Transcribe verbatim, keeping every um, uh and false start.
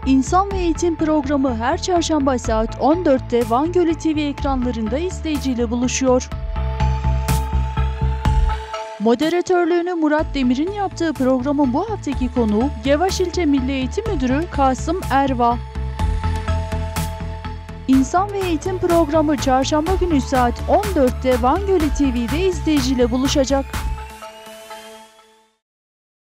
İnsan ve Eğitim programı her çarşamba saat on dörtte Van Gölü T V ekranlarında izleyiciyle buluşuyor. Moderatörlüğünü Murat Demir'in yaptığı programın bu haftaki konuğu Gevaş İlçe Milli Eğitim Müdürü Kasım Erva. İnsan ve Eğitim programı çarşamba günü saat on dörtte Van Gölü T V'de izleyiciyle buluşacak.